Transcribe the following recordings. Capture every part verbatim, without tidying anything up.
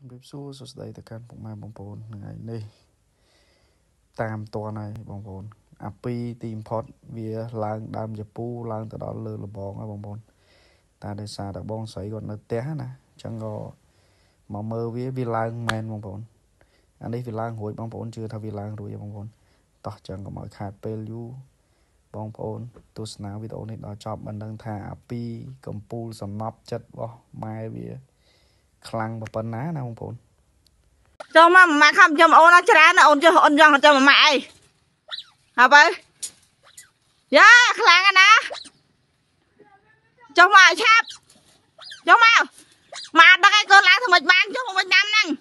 ជំរាបសួរសួស្តីទៅកាន់ពុកម៉ែបងប្អូនថ្ងៃនេះតាមតនហើយបងប្អូនអាពីទី import វាឡើងដើមជពូឡើងទៅដល់លើលបងហើយបងប្អូនតែដោយសារតែបងស្រីគាត់នៅផ្ទះណាអញ្ចឹងក៏មកមើលវាវាឡើងមែនបងប្អូនអានេះវាឡើងរួចបងប្អូនជឿថាវាឡើងរួចហើយបងប្អូនតោះចឹងកុំឲ្យខាតពេលយូរបងប្អូនទស្សនាវីដេអូនេះដល់ចប់មិនដឹងថាអាពីកំពូលសំណប់ចិត្តរបស់ម៉ែវាខ្លាំងប៉ុណ្ណាណាបងប្អូនចូលមកម៉ាក់ខំចាំអូនច្រើនអូនចុះអូនយ៉ាងចាំម៉ាក់អីហើយបើយ៉ាខ្លាំងណាស់ចុះមកឆាប់ចុះមកមកដឹកឲ្យកូនឡើងធ្វើមិនបានចុះមិនដាំហ្នឹង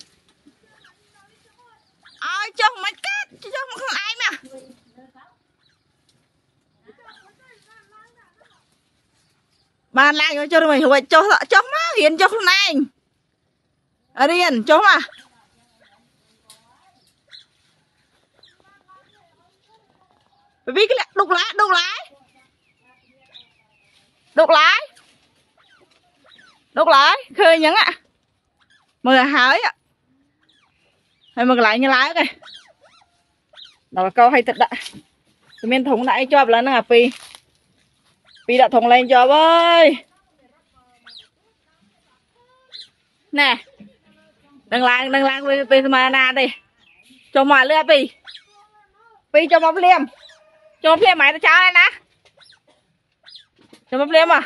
ឲ្យចុះមិនកាត់ចុះមកខ្លួនឯងមកបានឡើងចុះមិនរួចចុះចុះមករៀនចុះខ្លួនឯងរៀនចុះមកvì cái đục lại đục lại đục lại đục lại khơi nhẫn ạ mời hỏi ạ hay mừng lại như lái kìa đó là câu hay thật đã thì mình thùng lại cho lên nè pi pi đã thùng lên cho ơi nè đừng lại đừng lại pi pi mà nè đi cho mọi lưỡi pi pi cho một liềm cho phim mày nó cháo đây nè cho phim à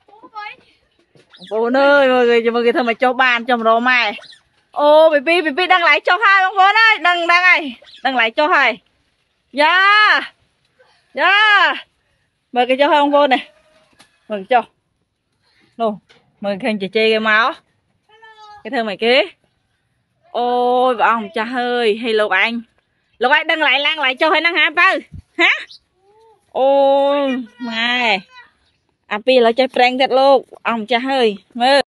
bố ơi mọi người cho mọi người thôi mày cho bàn cho đồ mày ô bị pi bị pi đăng lại cho hai ông bố ơi đăng đăng này đăng lại cho hai dạ dạ mời cái cho hai ông bố này mừng cho nô mời khen chị chê cái máu cái thơ mày kế ôi bà ông cha ơi hay lục anh lục anh đăng lại lan lại cho hai năng hả ba hả ôi mày à pi là chơi prank thật luôn ông cha ơi mơ